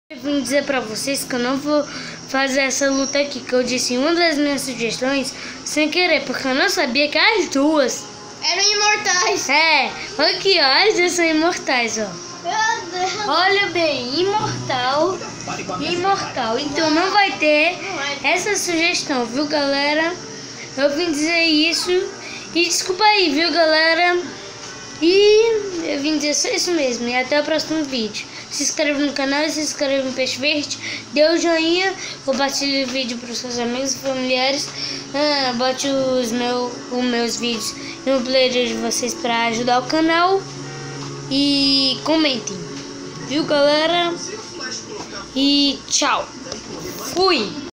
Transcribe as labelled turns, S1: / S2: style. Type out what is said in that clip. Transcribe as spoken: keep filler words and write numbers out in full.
S1: Vim dizer pra vocês que eu não vou fazer essa luta aqui, que eu disse uma das minhas sugestões sem querer, porque eu não sabia que as duas
S2: eram imortais.
S1: É, aqui ó, as duas são imortais, ó.
S2: Meu Deus.
S1: Olha bem, imortal, imortal. Então não vai ter essa sugestão, viu, galera? Eu vim dizer isso e desculpa aí, viu, galera? E eu vim dizer só isso mesmo. E até o próximo vídeo. Se inscreva no canal, se inscreva no Peixe Verde, dê o joinha, compartilhe o vídeo para os seus amigos e familiares. Ah, bote os, meu, os meus vídeos no player de vocês para ajudar o canal. E comentem, viu, galera? E tchau. Fui!